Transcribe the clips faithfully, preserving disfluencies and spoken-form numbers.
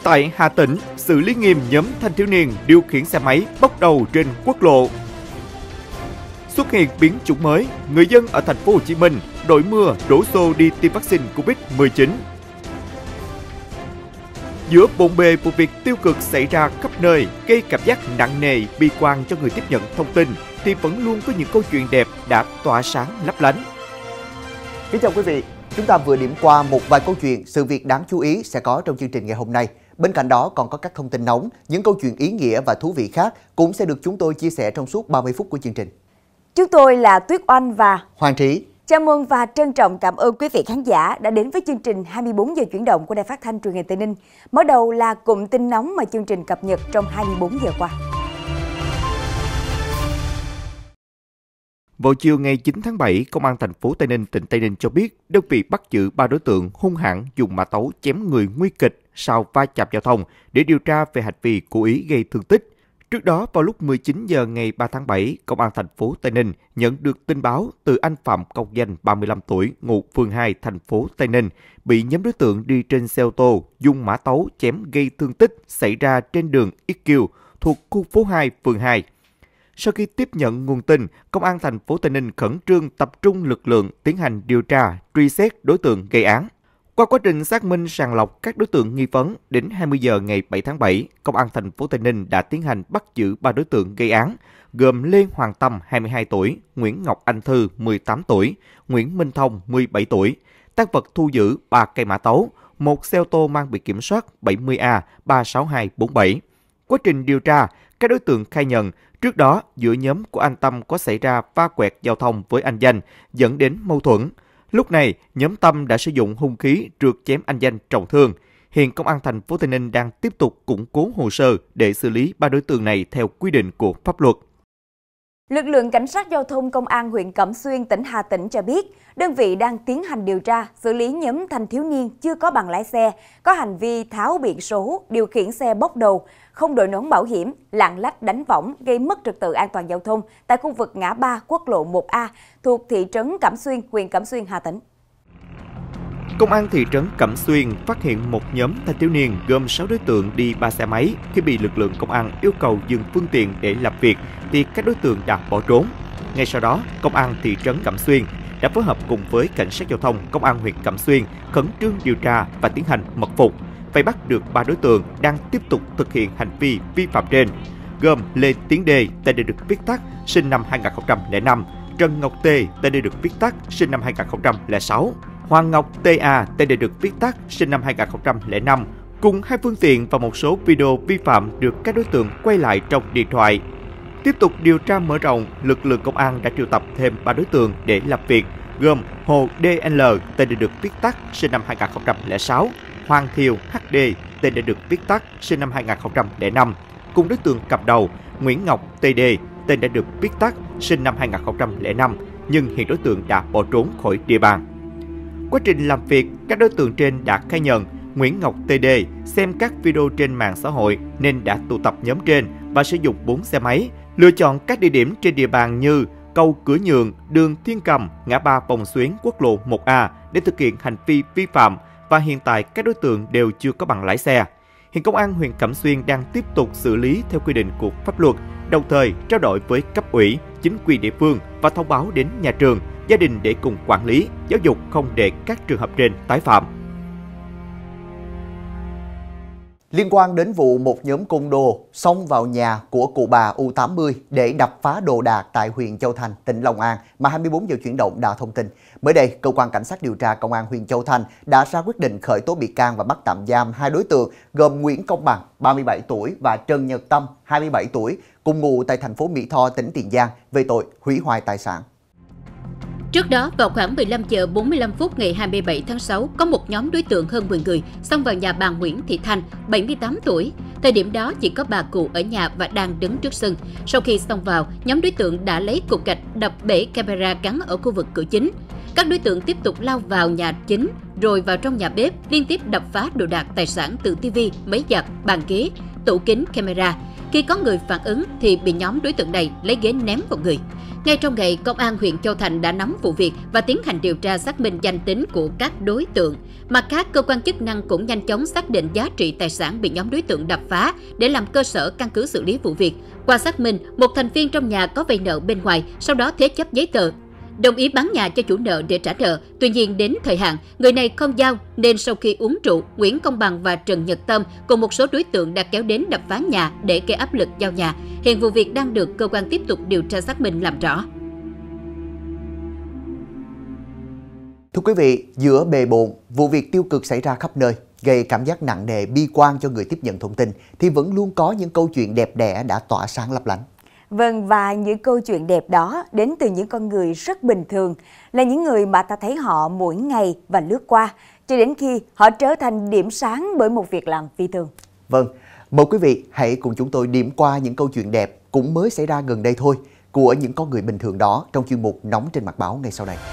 Tại Hà Tĩnh, xử lý nghiêm nhóm thanh thiếu niên điều khiển xe máy bốc đầu trên quốc lộ. Xuất hiện biến chủng mới, người dân ở thành phố Hồ Chí Minh đội mưa đổ xô đi tiêm vaccine Covid mười chín. Giữa bộn bề vụ việc tiêu cực xảy ra khắp nơi, gây cảm giác nặng nề, bi quan cho người tiếp nhận thông tin, thì vẫn luôn có những câu chuyện đẹp đã tỏa sáng lấp lánh. Kính chào quý vị, chúng ta vừa điểm qua một vài câu chuyện, sự việc đáng chú ý sẽ có trong chương trình ngày hôm nay. Bên cạnh đó còn có các thông tin nóng, những câu chuyện ý nghĩa và thú vị khác cũng sẽ được chúng tôi chia sẻ trong suốt ba mươi phút của chương trình. Chúng tôi là Tuyết Oanh và Hoàng Trí. Chào mừng và trân trọng cảm ơn quý vị khán giả đã đến với chương trình hai mươi bốn giờ chuyển động của Đài Phát thanh Truyền hình Tây Ninh. Mở đầu là cụm tin nóng mà chương trình cập nhật trong hai mươi bốn giờ qua. Vào chiều ngày chín tháng bảy, Công an thành phố Tây Ninh, tỉnh Tây Ninh cho biết đơn vị bắt giữ ba đối tượng hung hãn dùng mã tấu chém người nguy kịch sau va chạm giao thông để điều tra về hành vi cố ý gây thương tích. Trước đó, vào lúc mười chín giờ ngày ba tháng bảy, Công an thành phố Tây Ninh nhận được tin báo từ anh Phạm Công Danh, ba mươi lăm tuổi, ngụ phường hai, thành phố Tây Ninh, bị nhóm đối tượng đi trên xe ô tô dùng mã tấu chém gây thương tích xảy ra trên đường X Q thuộc khu phố hai, phường hai. Sau khi tiếp nhận nguồn tin, Công an thành phố Tây Ninh khẩn trương tập trung lực lượng tiến hành điều tra, truy xét đối tượng gây án. Qua quá trình xác minh sàng lọc các đối tượng nghi vấn, đến hai mươi giờ ngày bảy tháng bảy, Công an thành phố Tây Ninh đã tiến hành bắt giữ ba đối tượng gây án, gồm Lê Hoàng Tâm, hai mươi hai tuổi, Nguyễn Ngọc Anh Thư, mười tám tuổi, Nguyễn Minh Thông, mười bảy tuổi. Tang vật thu giữ ba cây mã tấu, một xe ô tô mang biển kiểm soát bảy mươi A ba sáu hai bốn bảy. Quá trình điều tra, các đối tượng khai nhận trước đó giữa nhóm của anh Tâm có xảy ra va quẹt giao thông với anh Danh, dẫn đến mâu thuẫn. Lúc này, nhóm Tâm đã sử dụng hung khí trượt chém anh Danh trọng thương. Hiện Công an thành phố Tây Ninh đang tiếp tục củng cố hồ sơ để xử lý ba đối tượng này theo quy định của pháp luật. Lực lượng Cảnh sát Giao thông Công an huyện Cẩm Xuyên, tỉnh Hà Tĩnh cho biết, đơn vị đang tiến hành điều tra, xử lý nhóm thanh thiếu niên chưa có bằng lái xe, có hành vi tháo biển số, điều khiển xe bốc đầu, không đội nón bảo hiểm, lạng lách đánh võng, gây mất trật tự an toàn giao thông tại khu vực ngã ba quốc lộ một A thuộc thị trấn Cẩm Xuyên, huyện Cẩm Xuyên, Hà Tĩnh. Công an thị trấn Cẩm Xuyên phát hiện một nhóm thanh thiếu niên gồm sáu đối tượng đi ba xe máy. Khi bị lực lượng công an yêu cầu dừng phương tiện để làm việc, thì các đối tượng đã bỏ trốn. Ngay sau đó, Công an thị trấn Cẩm Xuyên đã phối hợp cùng với Cảnh sát Giao thông Công an huyện Cẩm Xuyên khẩn trương điều tra và tiến hành mật phục, vây bắt được ba đối tượng đang tiếp tục thực hiện hành vi vi phạm trên, gồm Lê Tiến Đê, tên được viết tắt, sinh năm hai nghìn không trăm lẻ năm, Trần Ngọc Tê, tên được viết tắt, sinh năm hai nghìn không trăm lẻ sáu, Hoàng Ngọc tê a, tên được viết tắt, sinh năm hai nghìn không trăm lẻ năm, cùng hai phương tiện và một số video vi phạm được các đối tượng quay lại trong điện thoại. Tiếp tục điều tra mở rộng, lực lượng công an đã triệu tập thêm ba đối tượng để làm việc, gồm Hồ đê en lờ, tên được viết tắt, sinh năm hai nghìn không trăm lẻ sáu, Hoàng Thiều hát đê, tên được viết tắt, sinh năm hai nghìn không trăm lẻ năm, cùng đối tượng cầm đầu Nguyễn Ngọc tê đê, tên đã được viết tắt, sinh năm hai nghìn không trăm lẻ năm, nhưng hiện đối tượng đã bỏ trốn khỏi địa bàn. Quá trình làm việc, các đối tượng trên đã khai nhận Nguyễn Ngọc tê đê xem các video trên mạng xã hội nên đã tụ tập nhóm trên và sử dụng bốn xe máy, lựa chọn các địa điểm trên địa bàn như cầu Cửa Nhường, đường Thiên Cầm, ngã ba Vòng Xuyến, quốc lộ một A để thực hiện hành vi vi phạm, và hiện tại các đối tượng đều chưa có bằng lái xe. Hiện Công an huyện Cẩm Xuyên đang tiếp tục xử lý theo quy định của pháp luật, đồng thời trao đổi với cấp ủy, chính quyền địa phương và thông báo đến nhà trường, gia đình để cùng quản lý, giáo dục không để các trường hợp trên tái phạm. Liên quan đến vụ một nhóm côn đồ xông vào nhà của cụ bà U tám mươi để đập phá đồ đạc tại huyện Châu Thành, tỉnh Long An mà hai mươi bốn giờ chuyển động đã thông tin. Mới đây, Cơ quan Cảnh sát điều tra Công an huyện Châu Thành đã ra quyết định khởi tố bị can và bắt tạm giam hai đối tượng gồm Nguyễn Công Bằng, ba mươi bảy tuổi và Trần Nhật Tâm, hai mươi bảy tuổi, cùng ngụ tại thành phố Mỹ Tho, tỉnh Tiền Giang về tội hủy hoại tài sản. Trước đó, vào khoảng mười lăm giờ bốn mươi lăm phút ngày hai mươi bảy tháng sáu, có một nhóm đối tượng hơn mười người xông vào nhà bà Nguyễn Thị Thanh, bảy mươi tám tuổi. Thời điểm đó chỉ có bà cụ ở nhà và đang đứng trước sân. Sau khi xông vào, nhóm đối tượng đã lấy cục gạch đập bể camera gắn ở khu vực cửa chính. Các đối tượng tiếp tục lao vào nhà chính, rồi vào trong nhà bếp, liên tiếp đập phá đồ đạc tài sản từ tivi, máy giặt, bàn ghế, tủ kính, camera. Khi có người phản ứng thì bị nhóm đối tượng này lấy ghế ném vào người. Ngay trong ngày, Công an huyện Châu Thành đã nắm vụ việc và tiến hành điều tra xác minh danh tính của các đối tượng. Mặt khác, cơ quan chức năng cũng nhanh chóng xác định giá trị tài sản bị nhóm đối tượng đập phá để làm cơ sở căn cứ xử lý vụ việc. Qua xác minh, một thành viên trong nhà có vay nợ bên ngoài, sau đó thế chấp giấy tờ, đồng ý bán nhà cho chủ nợ để trả nợ. Tuy nhiên đến thời hạn, người này không giao nên sau khi uống rượu, Nguyễn Công Bằng và Trần Nhật Tâm cùng một số đối tượng đã kéo đến đập phá nhà để gây áp lực giao nhà. Hiện vụ việc đang được cơ quan tiếp tục điều tra xác minh làm rõ. Thưa quý vị, giữa bề bộn, vụ việc tiêu cực xảy ra khắp nơi, gây cảm giác nặng nề, bi quan cho người tiếp nhận thông tin, thì vẫn luôn có những câu chuyện đẹp đẽ đã tỏa sáng lấp lánh. Vâng, và những câu chuyện đẹp đó đến từ những con người rất bình thường, là những người mà ta thấy họ mỗi ngày và lướt qua, cho đến khi họ trở thành điểm sáng bởi một việc làm phi thường. Vâng, mời quý vị hãy cùng chúng tôi điểm qua những câu chuyện đẹp cũng mới xảy ra gần đây thôi của những con người bình thường đó trong chuyên mục Nóng trên mặt báo ngay sau đây.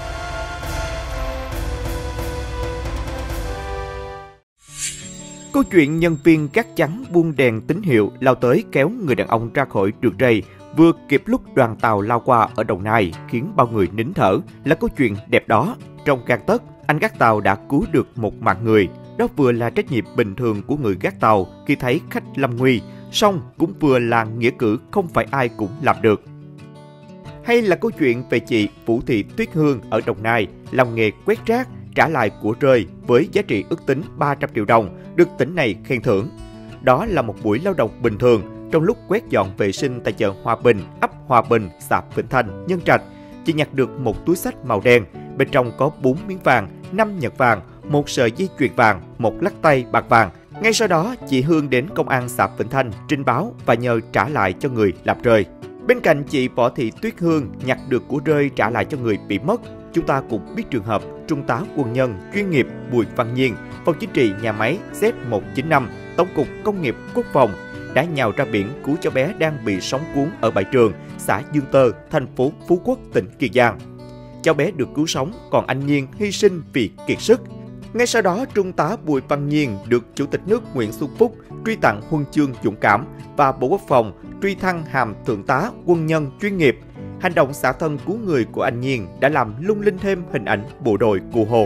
Câu chuyện nhân viên gác chắn buông đèn tín hiệu lao tới kéo người đàn ông ra khỏi đường ray vừa kịp lúc đoàn tàu lao qua ở Đồng Nai khiến bao người nín thở là câu chuyện đẹp đó. Trong gang tấc, anh gác tàu đã cứu được một mạng người. Đó vừa là trách nhiệm bình thường của người gác tàu khi thấy khách lâm nguy, song cũng vừa là nghĩa cử không phải ai cũng làm được. Hay là câu chuyện về chị Vũ Thị Tuyết Hương ở Đồng Nai làm nghề quét rác, trả lại của rơi với giá trị ước tính ba trăm triệu đồng, được tỉnh này khen thưởng. Đó là một buổi lao động bình thường trong lúc quét dọn vệ sinh tại chợ Hòa Bình, ấp Hòa Bình, xã Vĩnh Thanh, Nhân Trạch. Chị nhặt được một túi xách màu đen, bên trong có bốn miếng vàng, năm nhẫn vàng, một sợi dây chuyền vàng, một lắc tay bạc vàng. Ngay sau đó, chị Hương đến công an xã Vĩnh Thanh trình báo và nhờ trả lại cho người làm rơi. Bên cạnh chị Võ Thị Tuyết Hương nhặt được của rơi trả lại cho người bị mất, chúng ta cũng biết trường hợp Trung tá quân nhân chuyên nghiệp Bùi Văn Nhiên, phòng chính trị nhà máy Z một chín năm, Tổng cục Công nghiệp Quốc phòng đã nhào ra biển cứu cháu bé đang bị sóng cuốn ở bãi Trường, xã Dương Tơ, thành phố Phú Quốc, tỉnh Kiên Giang. Cháu bé được cứu sống, còn anh Nhiên hy sinh vì kiệt sức. Ngay sau đó, Trung tá Bùi Văn Nhiên được Chủ tịch nước Nguyễn Xuân Phúc truy tặng huân chương dũng cảm và Bộ Quốc phòng truy thăng hàm thượng tá quân nhân chuyên nghiệp. Hành động xả thân cứu người của anh Nhiên đã làm lung linh thêm hình ảnh bộ đội Cụ Hồ.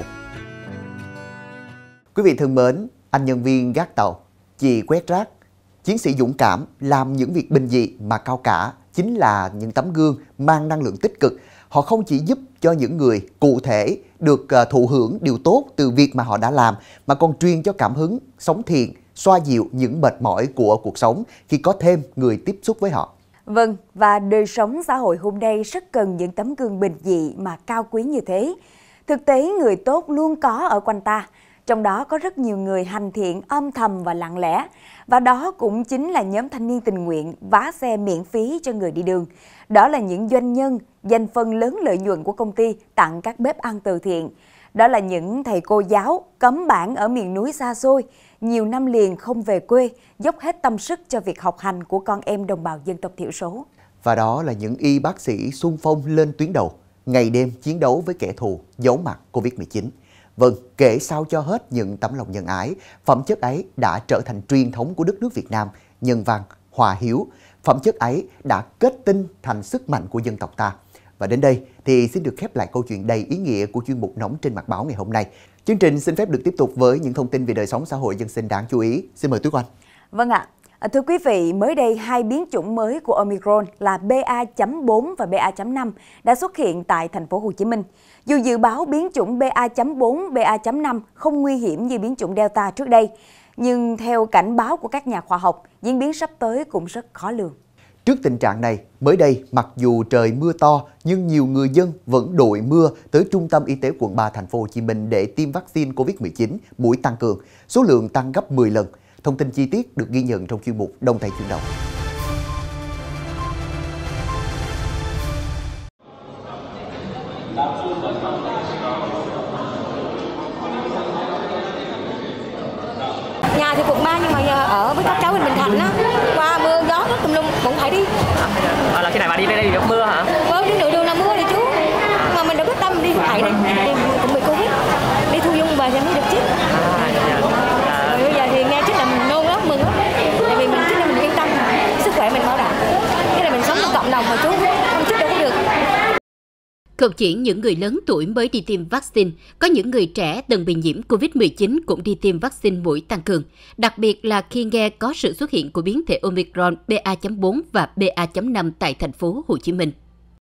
Quý vị thân mến, anh nhân viên gác tàu, chị quét rác, chiến sĩ dũng cảm làm những việc bình dị mà cao cả chính là những tấm gương mang năng lượng tích cực. Họ không chỉ giúp cho những người cụ thể được thụ hưởng điều tốt từ việc mà họ đã làm, mà còn truyền cho cảm hứng sống thiện, xoa dịu những mệt mỏi của cuộc sống khi có thêm người tiếp xúc với họ. Vâng, và đời sống xã hội hôm nay rất cần những tấm gương bình dị mà cao quý như thế. Thực tế, người tốt luôn có ở quanh ta. Trong đó có rất nhiều người hành thiện âm thầm và lặng lẽ. Và đó cũng chính là nhóm thanh niên tình nguyện vá xe miễn phí cho người đi đường. Đó là những doanh nhân dành phần lớn lợi nhuận của công ty tặng các bếp ăn từ thiện. Đó là những thầy cô giáo cấm bản ở miền núi xa xôi, nhiều năm liền không về quê, dốc hết tâm sức cho việc học hành của con em đồng bào dân tộc thiểu số. Và đó là những y bác sĩ xung phong lên tuyến đầu, ngày đêm chiến đấu với kẻ thù giấu mặt Covid mười chín. Vâng, kể sao cho hết những tấm lòng nhân ái, phẩm chất ấy đã trở thành truyền thống của đất nước Việt Nam, nhân văn, hòa hiếu. Phẩm chất ấy đã kết tinh thành sức mạnh của dân tộc ta. Và đến đây thì xin được khép lại câu chuyện đầy ý nghĩa của chuyên mục Nóng trên mặt báo ngày hôm nay. Chương trình xin phép được tiếp tục với những thông tin về đời sống xã hội dân sinh đáng chú ý. Xin mời Tuyết Oanh. Vâng ạ. Thưa quý vị, mới đây hai biến chủng mới của Omicron là B A chấm bốn và B A chấm năm đã xuất hiện tại thành phố Hồ Chí Minh. Dù dự báo biến chủng B A chấm bốn, B A chấm năm không nguy hiểm như biến chủng Delta trước đây, nhưng theo cảnh báo của các nhà khoa học, diễn biến sắp tới cũng rất khó lường. Trước tình trạng này, mới đây mặc dù trời mưa to nhưng nhiều người dân vẫn đội mưa tới Trung tâm Y tế quận ba thành phố Hồ Chí Minh để tiêm vaccine Covid mười chín mũi tăng cường, số lượng tăng gấp mười lần. Thông tin chi tiết được ghi nhận trong chuyên mục Đông Tây chuyển động. Nhà thì quận ba nhưng mà giờ ở với các cháu bên Bình Thạnh á, qua mưa gió rất tùm lum vẫn phải đi. À, là khi này bà đi đây đi gặp mưa hả? Vâng, trên đường đường là mưa đi chú. Mà mình đã quyết tâm đi phải đi, đi cũng bị Covid, đi thu dung và sẽ mới được chích. À, dạ. À, rồi bây giờ thì nghe chích là mình nôn lắm, mừng lắm. Tại vì mình chích là mình yên tâm, sức khỏe Không chỉ những người lớn tuổi mới đi tiêm vaccine, có những người trẻ từng bị nhiễm covid mười chín cũng đi tiêm vaccine mũi tăng cường, đặc biệt là khi nghe có sự xuất hiện của biến thể Omicron B A chấm bốn và B A chấm năm tại thành phố Hồ Chí Minh.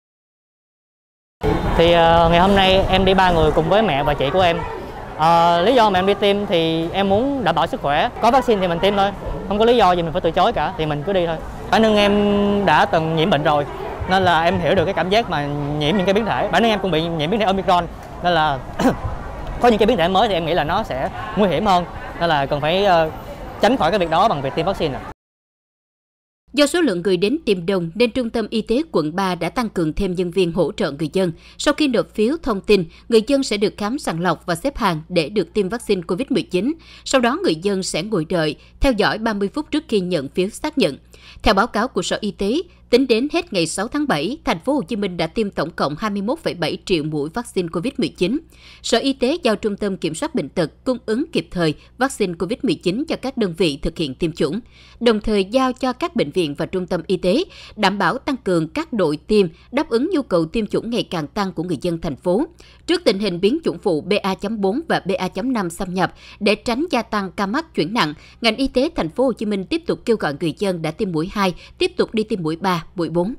Thì uh, ngày hôm nay em đi ba người cùng với mẹ và chị của em. Uh, lý do mà em đi tiêm thì em muốn đảm bảo sức khỏe. Có vaccine thì mình tiêm thôi, không có lý do gì mình phải từ chối cả, thì mình cứ đi thôi. Bản thân em đã từng nhiễm bệnh rồi, nên là em hiểu được cái cảm giác mà nhiễm những cái biến thể. Bản thân em cũng bị nhiễm biến thể Omicron, nên là có những cái biến thể mới thì em nghĩ là nó sẽ nguy hiểm hơn, nên là cần phải uh, tránh khỏi cái việc đó bằng việc tiêm vaccine. Do số lượng người đến tiêm đông nên Trung tâm Y tế quận ba đã tăng cường thêm nhân viên hỗ trợ người dân. Sau khi nộp phiếu thông tin, người dân sẽ được khám sàng lọc và xếp hàng để được tiêm vaccine covid mười chín. Sau đó người dân sẽ ngồi đợi, theo dõi ba mươi phút trước khi nhận phiếu xác nhận. Theo báo cáo của Sở Y tế, tính đến hết ngày sáu tháng bảy, thành phố Hồ Chí Minh đã tiêm tổng cộng hai mươi mốt phẩy bảy triệu mũi vaccine covid mười chín. Sở Y tế giao Trung tâm Kiểm soát Bệnh tật cung ứng kịp thời vaccine covid mười chín cho các đơn vị thực hiện tiêm chủng, đồng thời giao cho các bệnh viện và trung tâm y tế đảm bảo tăng cường các đội tiêm đáp ứng nhu cầu tiêm chủng ngày càng tăng của người dân thành phố. Trước tình hình biến chủng phụ B A chấm bốn và B A chấm năm xâm nhập, để tránh gia tăng ca mắc chuyển nặng, ngành y tế thành phố Hồ Chí Minh tiếp tục kêu gọi người dân đã tiêm mũi hai tiếp tục đi tiêm mũi ba, mũi bốn.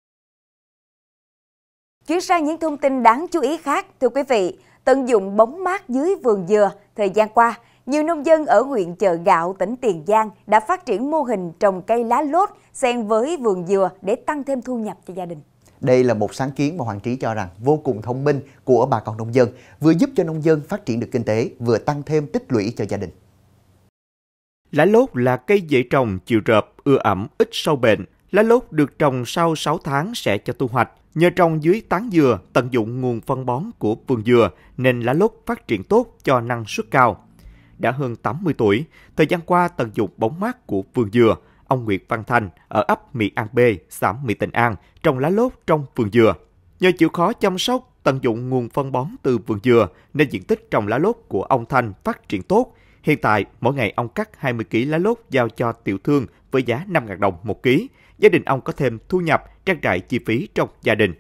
Chuyển sang những thông tin đáng chú ý khác, thưa quý vị, tận dụng bóng mát dưới vườn dừa. Thời gian qua, nhiều nông dân ở huyện Chợ Gạo, tỉnh Tiền Giang đã phát triển mô hình trồng cây lá lốt xen với vườn dừa để tăng thêm thu nhập cho gia đình. Đây là một sáng kiến mà Hoàng Trí cho rằng vô cùng thông minh của bà con nông dân, vừa giúp cho nông dân phát triển được kinh tế, vừa tăng thêm tích lũy cho gia đình. Lá lốt là cây dễ trồng, chịu rợp, ưa ẩm, ít sâu bệnh. Lá lốt được trồng sau sáu tháng sẽ cho thu hoạch. Nhờ trồng dưới tán dừa, tận dụng nguồn phân bón của vườn dừa nên lá lốt phát triển tốt, cho năng suất cao. Đã hơn tám mươi tuổi, thời gian qua tận dụng bóng mát của vườn dừa, ông Nguyễn Văn Thanh ở ấp Mỹ An B, xã Mỹ Tịnh An trồng lá lốt trong vườn dừa. Nhờ chịu khó chăm sóc, tận dụng nguồn phân bón từ vườn dừa nên diện tích trồng lá lốt của ông Thanh phát triển tốt. Hiện tại, mỗi ngày ông cắt hai mươi ki lô gam lá lốt giao cho tiểu thương với giá năm nghìn đồng một ký. Gia đình ông có thêm thu nhập, trang trải chi phí trong gia đình.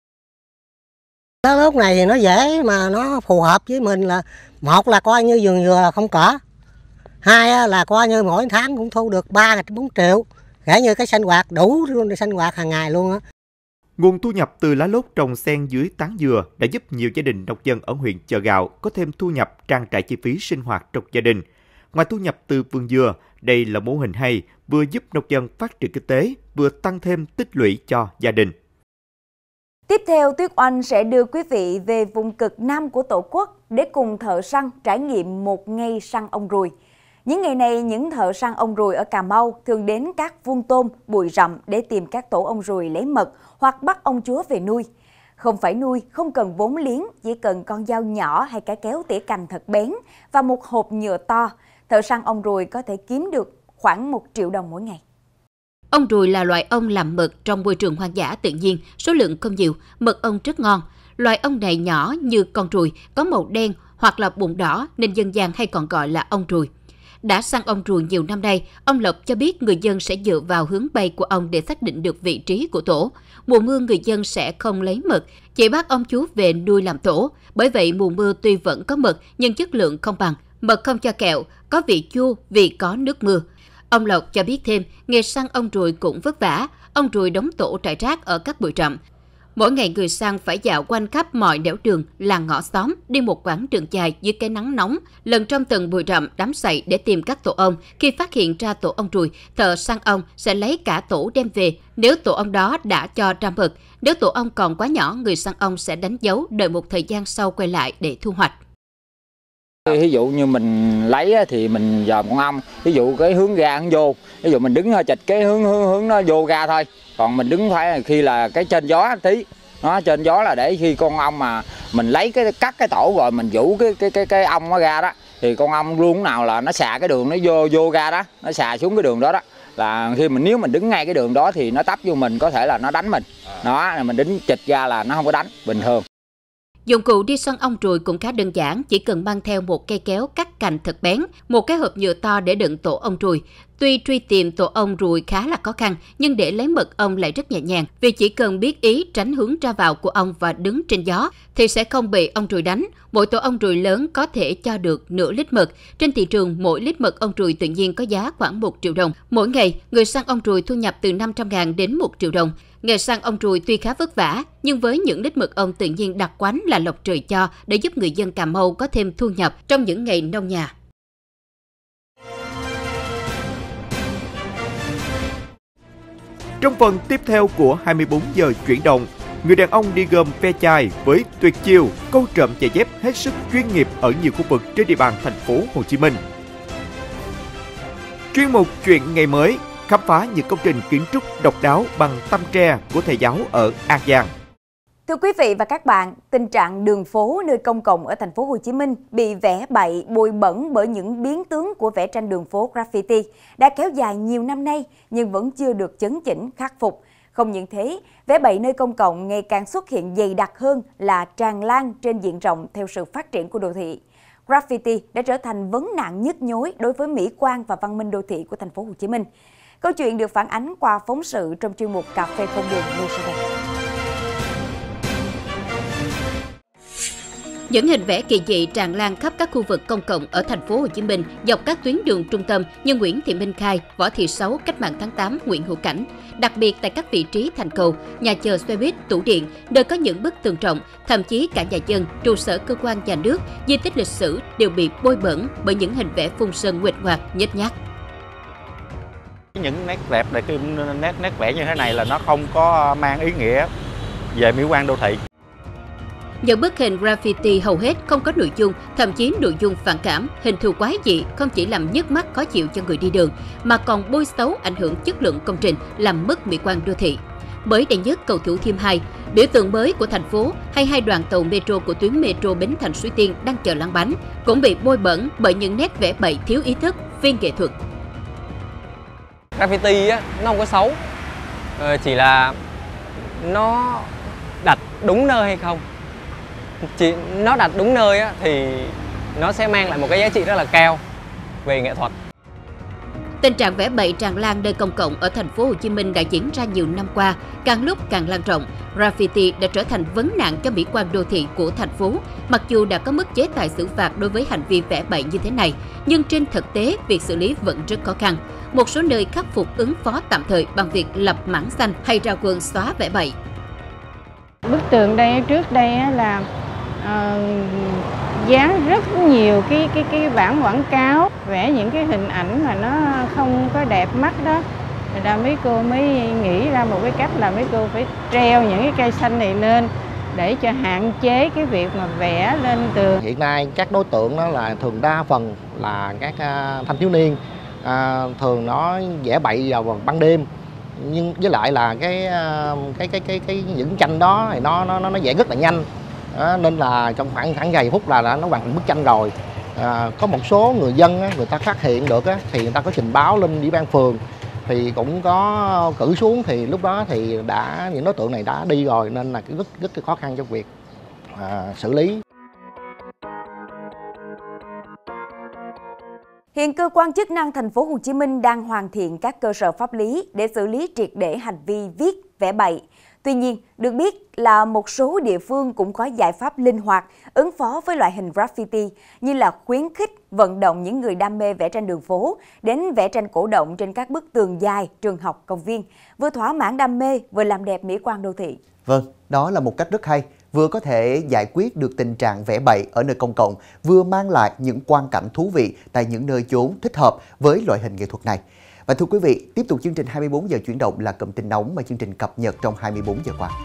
Lá lốt này thì nó dễ mà nó phù hợp với mình, là một là coi như vườn dừa không cỏ, hai là coi như mỗi tháng cũng thu được ba đến bốn triệu, kể như cái sinh hoạt đủ luôn để sinh hoạt hàng ngày luôn á. Nguồn thu nhập từ lá lốt trồng xen dưới tán dừa đã giúp nhiều gia đình nông dân ở huyện Chợ Gạo có thêm thu nhập, trang trải chi phí sinh hoạt trong gia đình. Ngoài thu nhập từ vườn dừa, đây là mô hình hay vừa giúp nông dân phát triển kinh tế, vừa tăng thêm tích lũy cho gia đình. Tiếp theo, Tuyết Oanh sẽ đưa quý vị về vùng cực Nam của Tổ quốc để cùng thợ săn trải nghiệm một ngày săn ong ruồi. Những ngày này, những thợ săn ong ruồi ở Cà Mau thường đến các vuông tôm, bụi rậm để tìm các tổ ong ruồi lấy mật hoặc bắt ong chúa về nuôi. Không phải nuôi, không cần vốn liếng, chỉ cần con dao nhỏ hay cái kéo tỉa cành thật bén và một hộp nhựa to. Thợ săn ong ruồi có thể kiếm được khoảng một triệu đồng mỗi ngày. Ong ruồi là loại ong làm mật trong môi trường hoang dã tự nhiên, số lượng không nhiều, mật ong rất ngon. Loài ong này nhỏ như con ruồi, có màu đen hoặc là bụng đỏ nên dân gian hay còn gọi là ong ruồi. Đã săn ong ruồi nhiều năm nay, ông Lộc cho biết người dân sẽ dựa vào hướng bay của ong để xác định được vị trí của tổ. Mùa mưa người dân sẽ không lấy mật, chỉ bắt ong chúa về nuôi làm tổ. Bởi vậy mùa mưa tuy vẫn có mật nhưng chất lượng không bằng, mật không cho kẹo, có vị chua vì có nước mưa. Ông Lộc cho biết thêm, nghề săn ong ruồi cũng vất vả, ong ruồi đóng tổ trại rác ở các bụi rậm. Mỗi ngày người săn phải dạo quanh khắp mọi nẻo đường, làng ngõ xóm, đi một quãng đường dài dưới cái nắng nóng, lần trong từng bụi rậm đám sậy để tìm các tổ ong. Khi phát hiện ra tổ ong ruồi, thợ săn ong sẽ lấy cả tổ đem về. Nếu tổ ong đó đã cho ra mật, nếu tổ ong còn quá nhỏ, người săn ong sẽ đánh dấu, đợi một thời gian sau quay lại để thu hoạch. Ví dụ như mình lấy thì mình dòm con ong, ví dụ cái hướng ra nó vô, ví dụ mình đứng hơi chịch cái hướng hướng hướng nó vô ra thôi. Còn mình đứng phải khi là cái trên gió tí, nó trên gió là để khi con ong mà mình lấy cái cắt cái tổ rồi mình vũ cái cái cái cái ong nó ra đó, thì con ong luôn nào là nó xà cái đường nó vô vô ra đó, nó xà xuống cái đường đó đó. Là khi mình nếu mình đứng ngay cái đường đó thì nó tấp vô mình, có thể là nó đánh mình. Đó, là mình đứng chịch ra là nó không có đánh bình thường. Dụng cụ đi săn ong ruồi cũng khá đơn giản, chỉ cần mang theo một cây kéo cắt cành thật bén, một cái hộp nhựa to để đựng tổ ong ruồi, Tuy truy tìm tổ ong ruồi khá là khó khăn, nhưng để lấy mật ong lại rất nhẹ nhàng, vì chỉ cần biết ý tránh hướng ra vào của ong và đứng trên gió thì sẽ không bị ong ruồi đánh. Mỗi tổ ong ruồi lớn có thể cho được nửa lít mật. Trên thị trường, mỗi lít mật ong ruồi tự nhiên có giá khoảng một triệu đồng. Mỗi ngày, người săn ong ruồi thu nhập từ năm trăm ngàn đến một triệu đồng. Nghề săn ong ruồi tuy khá vất vả, nhưng với những lít mật ong tự nhiên đặc quánh là lộc trời cho để giúp người dân Cà Mau có thêm thu nhập trong những ngày nông nhàn. Trong phần tiếp theo của hai mươi bốn giờ chuyển động, người đàn ông đi gom ve chai với tuyệt chiêu câu trộm giày dép hết sức chuyên nghiệp ở nhiều khu vực trên địa bàn thành phố Hồ Chí Minh. Chuyên mục Chuyện ngày mới khám phá những công trình kiến trúc độc đáo bằng tăm tre của thầy giáo ở An Giang. Thưa quý vị và các bạn, tình trạng đường phố nơi công cộng ở thành phố Hồ Chí Minh bị vẽ bậy, bụi bẩn bởi những biến tướng của vẽ tranh đường phố graffiti đã kéo dài nhiều năm nay nhưng vẫn chưa được chấn chỉnh khắc phục. Không những thế, vẽ bậy nơi công cộng ngày càng xuất hiện dày đặc hơn là tràn lan trên diện rộng theo sự phát triển của đô thị. Graffiti đã trở thành vấn nạn nhức nhối đối với mỹ quan và văn minh đô thị của thành phố Hồ Chí Minh. Câu chuyện được phản ánh qua phóng sự trong chuyên mục Cà phê không đường ngay sau đây. Những hình vẽ kỳ dị tràn lan khắp các khu vực công cộng ở thành phố Hồ Chí Minh dọc các tuyến đường trung tâm như Nguyễn Thị Minh Khai, Võ Thị Sáu, Cách mạng tháng tám, Nguyễn Hữu Cảnh. Đặc biệt tại các vị trí thành cầu, nhà chờ xe buýt, tủ điện, nơi có những bức tường trọng, thậm chí cả nhà dân, trụ sở cơ quan nhà nước, di tích lịch sử đều bị bôi bẩn bởi những hình vẽ phun sơn nguệch ngoạc, nhếch nhác. Những nét đẹp để cái nét nét vẽ như thế này là nó không có mang ý nghĩa về mỹ quan đô thị. Những bức hình graffiti hầu hết không có nội dung, thậm chí nội dung phản cảm, hình thù quái dị không chỉ làm nhức mắt khó chịu cho người đi đường, mà còn bôi xấu ảnh hưởng chất lượng công trình, làm mất mỹ quan đô thị. Mới đây nhất, cầu Thủ Thiêm hai, biểu tượng mới của thành phố, hay hai đoàn tàu metro của tuyến metro Bến Thành Suối Tiên đang chờ lăn bánh, cũng bị bôi bẩn bởi những nét vẽ bậy thiếu ý thức, phi nghệ thuật. Graffiti á, nó không có xấu, ờ, chỉ là nó đặt đúng nơi hay không. Chỉ nó đặt đúng nơi á, thì nó sẽ mang lại một cái giá trị rất là cao về nghệ thuật. Tình trạng vẽ bậy tràn lan nơi công cộng ở thành phố Hồ Chí Minh đã diễn ra nhiều năm qua, càng lúc càng lan rộng. Graffiti đã trở thành vấn nạn cho mỹ quan đô thị của thành phố. Mặc dù đã có mức chế tài xử phạt đối với hành vi vẽ bậy như thế này, nhưng trên thực tế việc xử lý vẫn rất khó khăn. Một số nơi khắc phục ứng phó tạm thời bằng việc lập mảng xanh hay ra quân xóa vẽ bậy. Bức tường đây trước đây là uh, dán rất nhiều cái cái cái bảng quảng cáo vẽ những cái hình ảnh mà nó không có đẹp mắt đó. Rồi ra mấy cô mới nghĩ ra một cái cách là mấy cô phải treo những cái cây xanh này lên để cho hạn chế cái việc mà vẽ lên tường. Hiện nay các đối tượng đó là thường đa phần là các uh, thanh thiếu niên, uh, thường nó vẽ bậy vào ban đêm. Nhưng với lại là cái cái cái cái cái những tranh đó thì nó nó nó vẽ rất là nhanh, đó, nên là trong khoảng khoảng vài phút là đã nó hoàn thành bức tranh rồi. À, có một số người dân á, người ta phát hiện được á, thì người ta có trình báo lên ủy ban phường thì cũng có cử xuống, thì lúc đó thì đã những đối tượng này đã đi rồi, nên là rất rất khó khăn trong việc à, xử lý. Hiện cơ quan chức năng thành phố Hồ Chí Minh đang hoàn thiện các cơ sở pháp lý để xử lý triệt để hành vi viết, vẽ bậy. Tuy nhiên, được biết là một số địa phương cũng có giải pháp linh hoạt ứng phó với loại hình graffiti như là khuyến khích vận động những người đam mê vẽ tranh đường phố đến vẽ tranh cổ động trên các bức tường dài, trường học, công viên, vừa thỏa mãn đam mê vừa làm đẹp mỹ quan đô thị. Vâng, đó là một cách rất hay, vừa có thể giải quyết được tình trạng vẽ bậy ở nơi công cộng, vừa mang lại những quang cảnh thú vị tại những nơi chốn thích hợp với loại hình nghệ thuật này. Và thưa quý vị, tiếp tục chương trình hai mươi bốn giờ chuyển động là cụm tin nóng mà chương trình cập nhật trong hai mươi bốn giờ qua.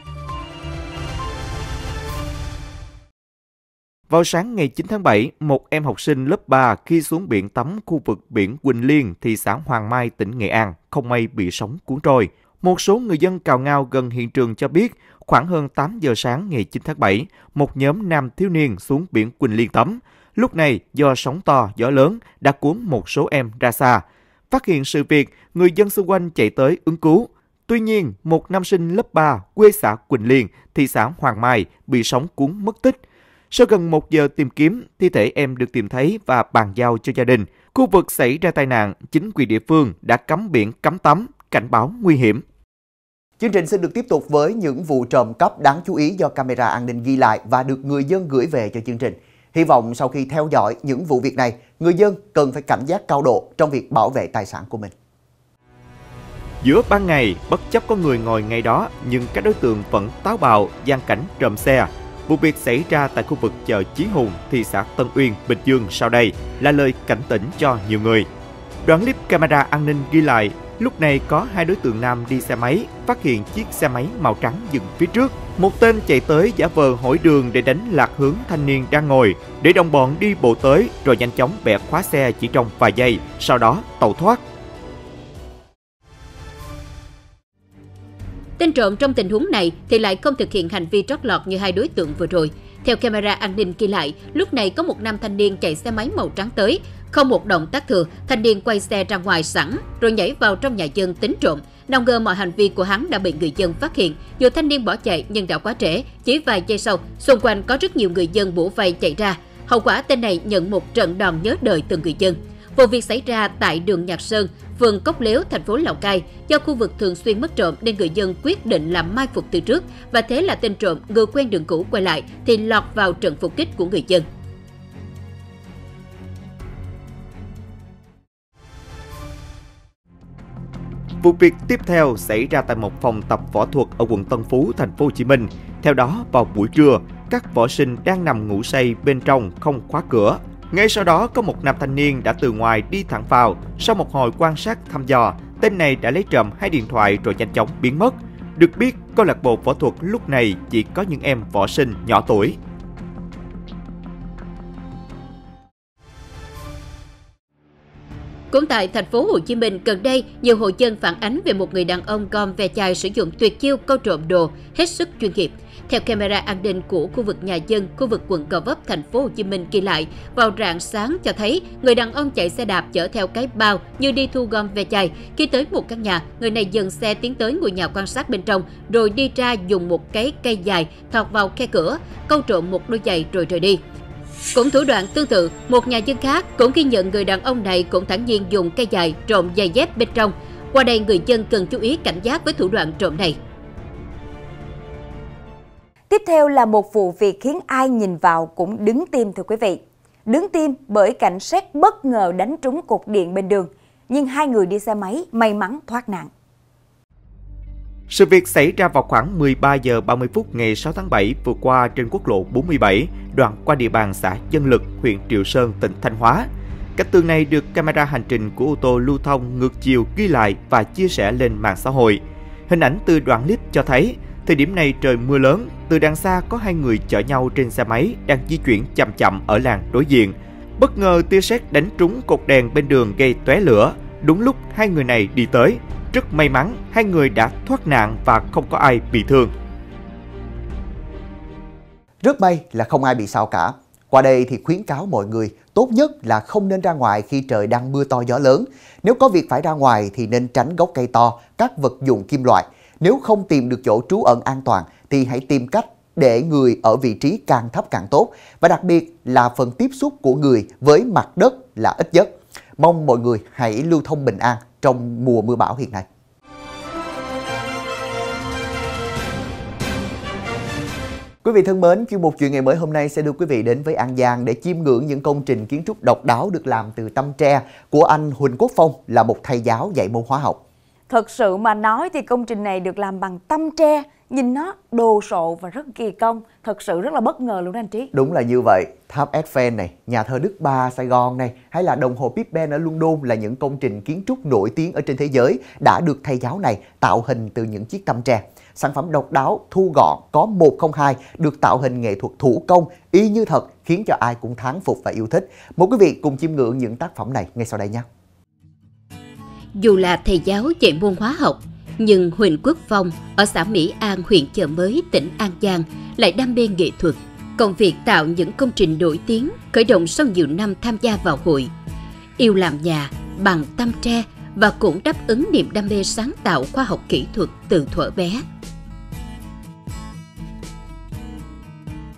Vào sáng ngày chín tháng bảy, một em học sinh lớp ba khi xuống biển tắm khu vực biển Quỳnh Liên, thị xã Hoàng Mai, tỉnh Nghệ An, không may bị sóng cuốn trôi. Một số người dân Cào Ngao gần hiện trường cho biết, khoảng hơn tám giờ sáng ngày chín tháng bảy, một nhóm nam thiếu niên xuống biển Quỳnh Liên tắm. Lúc này, do sóng to, gió lớn đã cuốn một số em ra xa. Phát hiện sự việc, người dân xung quanh chạy tới ứng cứu. Tuy nhiên, một nam sinh lớp ba quê xã Quỳnh Liên, thị xã Hoàng Mai bị sóng cuốn mất tích. Sau gần một giờ tìm kiếm, thi thể em được tìm thấy và bàn giao cho gia đình. Khu vực xảy ra tai nạn, chính quyền địa phương đã cắm biển cấm tắm, cảnh báo nguy hiểm. Chương trình xin được tiếp tục với những vụ trộm cắp đáng chú ý do camera an ninh ghi lại và được người dân gửi về cho chương trình. Hy vọng sau khi theo dõi những vụ việc này, người dân cần phải cảnh giác cao độ trong việc bảo vệ tài sản của mình. Giữa ban ngày, bất chấp có người ngồi ngay đó, nhưng các đối tượng vẫn táo bạo, gian cảnh trộm xe. Vụ việc xảy ra tại khu vực chợ Chí Hùng, thị xã Tân Uyên, Bình Dương sau đây là lời cảnh tỉnh cho nhiều người. Đoạn clip camera an ninh ghi lại, lúc này có hai đối tượng nam đi xe máy, phát hiện chiếc xe máy màu trắng dừng phía trước. Một tên chạy tới giả vờ hỏi đường để đánh lạc hướng thanh niên đang ngồi, để đồng bọn đi bộ tới rồi nhanh chóng bẻ khóa xe chỉ trong vài giây, sau đó tẩu thoát. Tên trộm trong tình huống này thì lại không thực hiện hành vi trót lọt như hai đối tượng vừa rồi. Theo camera an ninh ghi lại, lúc này có một nam thanh niên chạy xe máy màu trắng tới. Không một động tác thừa, thanh niên quay xe ra ngoài sẵn, rồi nhảy vào trong nhà dân tính trộm. Nào ngờ mọi hành vi của hắn đã bị người dân phát hiện. Dù thanh niên bỏ chạy nhưng đã quá trễ, chỉ vài giây sau, xung quanh có rất nhiều người dân bủa vây chạy ra. Hậu quả tên này nhận một trận đòn nhớ đời từ người dân. Vụ việc xảy ra tại đường Nhạc Sơn, phường Cốc Lếu, thành phố Lào Cai. Do khu vực thường xuyên mất trộm nên người dân quyết định làm mai phục từ trước, và thế là tên trộm người quen đường cũ quay lại thì lọt vào trận phục kích của người dân. Vụ việc tiếp theo xảy ra tại một phòng tập võ thuật ở quận Tân Phú, thành phố Hồ Chí Minh. Theo đó, vào buổi trưa, các võ sinh đang nằm ngủ say bên trong không khóa cửa. Ngay sau đó, có một nam thanh niên đã từ ngoài đi thẳng vào. Sau một hồi quan sát thăm dò, tên này đã lấy trộm hai điện thoại rồi nhanh chóng biến mất. Được biết, câu lạc bộ võ thuật lúc này chỉ có những em võ sinh nhỏ tuổi. Cũng tại thành phố Hồ Chí Minh, gần đây, nhiều hộ dân phản ánh về một người đàn ông gom ve chai sử dụng tuyệt chiêu câu trộm đồ hết sức chuyên nghiệp. Theo camera an ninh của khu vực nhà dân, khu vực quận Gò Vấp, thành phố Hồ Chí Minh ghi lại, vào rạng sáng cho thấy người đàn ông chạy xe đạp chở theo cái bao như đi thu gom ve chai. Khi tới một căn nhà, người này dừng xe tiến tới ngôi nhà quan sát bên trong, rồi đi ra dùng một cái cây dài thọt vào khe cửa, câu trộm một đôi giày rồi rời đi. Cũng thủ đoạn tương tự, một nhà dân khác cũng ghi nhận người đàn ông này cũng thản nhiên dùng cây dài trộm giày dép bên trong. Qua đây, người dân cần chú ý cảnh giác với thủ đoạn trộm này. Tiếp theo là một vụ việc khiến ai nhìn vào cũng đứng tim thưa quý vị. Đứng tim bởi cảnh sét bất ngờ đánh trúng cột điện bên đường, nhưng hai người đi xe máy may mắn thoát nạn. Sự việc xảy ra vào khoảng mười ba giờ ba mươi phút ngày sáu tháng bảy vừa qua trên quốc lộ bốn mươi bảy, đoạn qua địa bàn xã Dân Lực, huyện Triệu Sơn, tỉnh Thanh Hóa. Cảnh tượng này được camera hành trình của ô tô lưu thông ngược chiều ghi lại và chia sẻ lên mạng xã hội. Hình ảnh từ đoạn clip cho thấy, thời điểm này trời mưa lớn, từ đằng xa có hai người chở nhau trên xe máy đang di chuyển chậm chậm ở làn đối diện. Bất ngờ tia sét đánh trúng cột đèn bên đường gây tóe lửa. Đúng lúc hai người này đi tới, rất may mắn hai người đã thoát nạn và không có ai bị thương. Rất may là không ai bị sao cả. Qua đây thì khuyến cáo mọi người tốt nhất là không nên ra ngoài khi trời đang mưa to gió lớn. Nếu có việc phải ra ngoài thì nên tránh gốc cây to, các vật dụng kim loại. Nếu không tìm được chỗ trú ẩn an toàn thì hãy tìm cách để người ở vị trí càng thấp càng tốt. Và đặc biệt là phần tiếp xúc của người với mặt đất là ít nhất. Mong mọi người hãy lưu thông bình an trong mùa mưa bão hiện nay. Quý vị thân mến, chuyên mục Chuyện Ngày Mới hôm nay sẽ đưa quý vị đến với An Giang để chiêm ngưỡng những công trình kiến trúc độc đáo được làm từ tăm tre của anh Huỳnh Quốc Phong, là một thầy giáo dạy môn hóa học. Thật sự mà nói thì công trình này được làm bằng tăm tre, nhìn nó đồ sộ và rất kỳ công, thật sự rất là bất ngờ luôn đó anh Trí. Đúng là như vậy, tháp Eiffel này, nhà thờ Đức Bà Sài Gòn này, hay là đồng hồ Big Ben ở London là những công trình kiến trúc nổi tiếng ở trên thế giới đã được thầy giáo này tạo hình từ những chiếc tăm tre. Sản phẩm độc đáo, thu gọn, có một không hai, được tạo hình nghệ thuật thủ công, y như thật, khiến cho ai cũng thán phục và yêu thích. Mời quý vị cùng chiêm ngưỡng những tác phẩm này ngay sau đây nhé. Dù là thầy giáo dạy môn hóa học, nhưng Huỳnh Quốc Phong ở xã Mỹ An, huyện Chợ Mới, tỉnh An Giang lại đam mê nghệ thuật. Công việc tạo những công trình nổi tiếng khởi động sau nhiều năm tham gia vào hội. Yêu làm nhà bằng tăm tre và cũng đáp ứng niềm đam mê sáng tạo khoa học kỹ thuật từ thuở bé.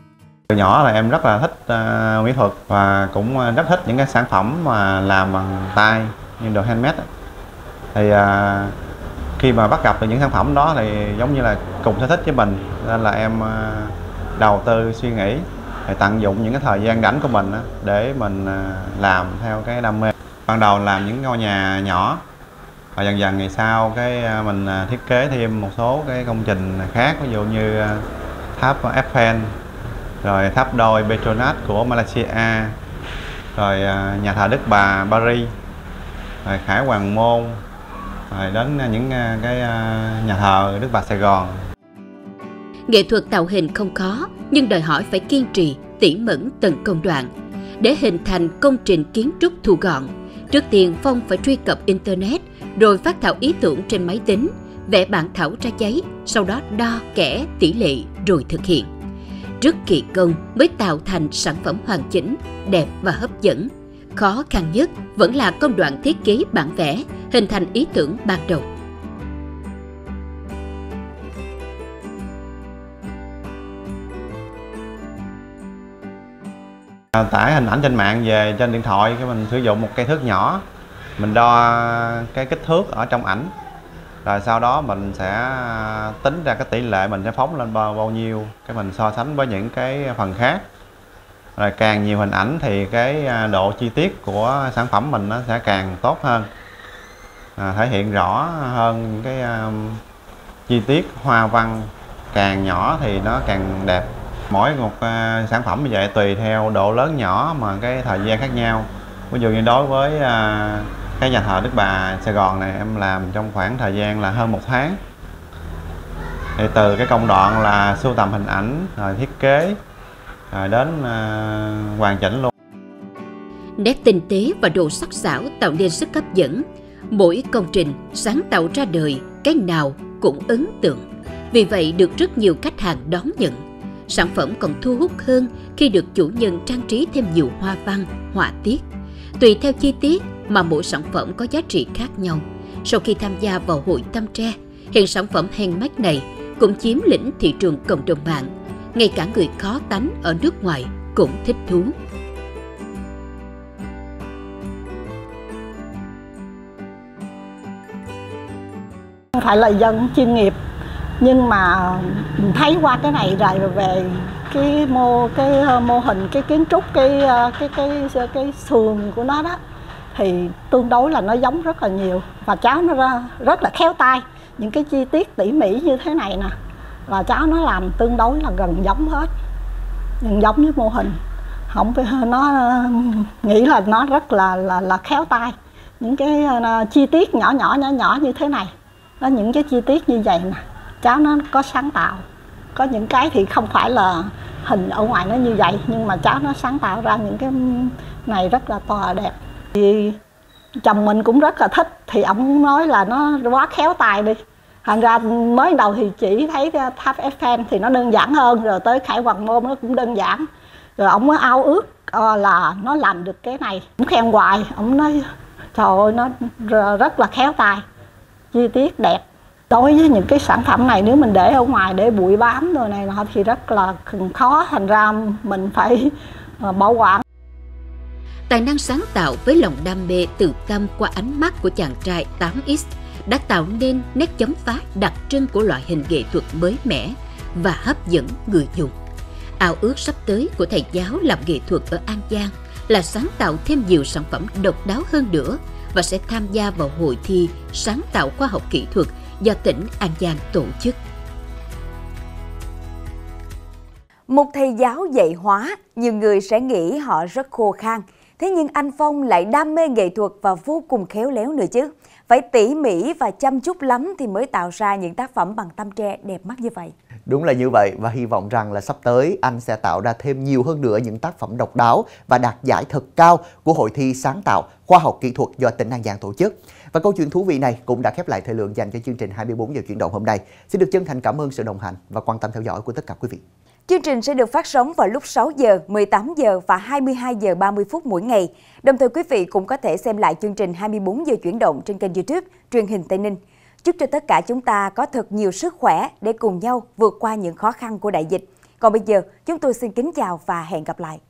Từ nhỏ là em rất là thích uh, mỹ thuật và cũng rất thích những cái sản phẩm mà làm bằng tay như đồ handmade. Thì uh, khi mà bắt gặp được những sản phẩm đó thì giống như là cùng sở thích với mình, nên là em uh, đầu tư suy nghĩ để tận dụng những cái thời gian rảnh của mình để mình uh, làm theo cái đam mê. Ban đầu làm những ngôi nhà nhỏ và dần dần ngày sau cái uh, mình uh, thiết kế thêm một số cái công trình khác, ví dụ như uh, tháp Eiffel, rồi tháp đôi Petronas của Malaysia, rồi uh, nhà thờ Đức Bà Paris, rồi Khải Hoàng Môn, rồi đến những uh, cái uh, nhà thờ Đức Bà Sài Gòn. Nghệ thuật tạo hình không khó, nhưng đòi hỏi phải kiên trì, tỉ mẩn từng công đoạn. Để hình thành công trình kiến trúc thu gọn, trước tiên Phong phải truy cập Internet, rồi phát thảo ý tưởng trên máy tính, vẽ bản thảo ra giấy, sau đó đo, kẻ, tỷ lệ rồi thực hiện. Rất kỳ công mới tạo thành sản phẩm hoàn chỉnh, đẹp và hấp dẫn. Khó khăn nhất vẫn là công đoạn thiết kế bản vẽ, hình thành ý tưởng ban đầu. Tải hình ảnh trên mạng về trên điện thoại, cái mình sử dụng một cây thước nhỏ, mình đo cái kích thước ở trong ảnh, rồi sau đó mình sẽ tính ra cái tỷ lệ mình sẽ phóng lên bao, bao nhiêu, cái mình so sánh với những cái phần khác. Rồi càng nhiều hình ảnh thì cái độ chi tiết của sản phẩm mình nó sẽ càng tốt hơn, à, thể hiện rõ hơn những cái uh, chi tiết hoa văn, càng nhỏ thì nó càng đẹp. Mỗi một uh, sản phẩm như vậy tùy theo độ lớn nhỏ mà cái thời gian khác nhau. Ví dụ như đối với uh, cái nhà thờ Đức Bà Sài Gòn này em làm trong khoảng thời gian là hơn một tháng. Thì từ cái công đoạn là sưu tầm hình ảnh, rồi thiết kế, rồi đến uh, hoàn chỉnh luôn. Nét tinh tế và độ sắc sảo tạo nên sức hấp dẫn. Mỗi công trình sáng tạo ra đời, cái nào cũng ấn tượng. Vì vậy được rất nhiều khách hàng đón nhận. Sản phẩm còn thu hút hơn khi được chủ nhân trang trí thêm nhiều hoa văn, họa tiết. Tùy theo chi tiết mà mỗi sản phẩm có giá trị khác nhau. Sau khi tham gia vào hội Tâm Tre, hiện sản phẩm handmade này cũng chiếm lĩnh thị trường cộng đồng mạng. Ngay cả người khó tánh ở nước ngoài cũng thích thú. Không phải là dân chuyên nghiệp, nhưng mà mình thấy qua cái này rồi về cái mô cái mô hình cái kiến trúc cái cái cái cái, cái sườn của nó đó thì tương đối là nó giống rất là nhiều, và cháu nó ra rất là khéo tay. Những cái chi tiết tỉ mỉ như thế này nè là cháu nó làm tương đối là gần giống hết, gần giống với mô hình. Không phải nó nghĩ là nó rất là là là khéo tay. Những cái uh, chi tiết nhỏ nhỏ nhỏ nhỏ như thế này, nó những cái chi tiết như vậy nè, cháu nó có sáng tạo. Có những cái thì không phải là hình ở ngoài nó như vậy, nhưng mà cháu nó sáng tạo ra những cái này rất là to đẹp. Thì chồng mình cũng rất là thích, thì ông nói là nó quá khéo tay đi. Thành ra mới đầu thì chỉ thấy tháp Eiffel thì nó đơn giản hơn, rồi tới Khải Hoàng Môn nó cũng đơn giản. Rồi ông mới ao ước là nó làm được cái này. Ông khen hoài, ông nói trời ơi nó rất là khéo tay, chi tiết đẹp. Đối với những cái sản phẩm này nếu mình để ở ngoài để bụi bám rồi này nọ thì rất là khó, thành ra mình phải bảo quản. Tài năng sáng tạo với lòng đam mê từ tâm qua ánh mắt của chàng trai tám x đã tạo nên nét chấm phá đặc trưng của loại hình nghệ thuật mới mẻ và hấp dẫn người dùng. Ao ước sắp tới của thầy giáo làm nghệ thuật ở An Giang là sáng tạo thêm nhiều sản phẩm độc đáo hơn nữa và sẽ tham gia vào hội thi sáng tạo khoa học kỹ thuật do tỉnh An Giang tổ chức. Một thầy giáo dạy hóa, nhiều người sẽ nghĩ họ rất khô khan. Thế nhưng anh Phong lại đam mê nghệ thuật và vô cùng khéo léo nữa chứ. Phải tỉ mỉ và chăm chút lắm thì mới tạo ra những tác phẩm bằng tăm tre đẹp mắt như vậy. Đúng là như vậy, và hy vọng rằng là sắp tới anh sẽ tạo ra thêm nhiều hơn nữa những tác phẩm độc đáo và đạt giải thật cao của Hội thi sáng tạo khoa học kỹ thuật do tỉnh An Giang tổ chức. Và câu chuyện thú vị này cũng đã khép lại thời lượng dành cho chương trình hai mươi bốn giờ chuyển động hôm nay. Xin được chân thành cảm ơn sự đồng hành và quan tâm theo dõi của tất cả quý vị. Chương trình sẽ được phát sóng vào lúc sáu giờ, mười tám giờ và hai mươi hai giờ ba mươi phút mỗi ngày. Đồng thời quý vị cũng có thể xem lại chương trình hai mươi bốn giờ chuyển động trên kênh YouTube Truyền hình Tây Ninh. Chúc cho tất cả chúng ta có thật nhiều sức khỏe để cùng nhau vượt qua những khó khăn của đại dịch. Còn bây giờ, chúng tôi xin kính chào và hẹn gặp lại.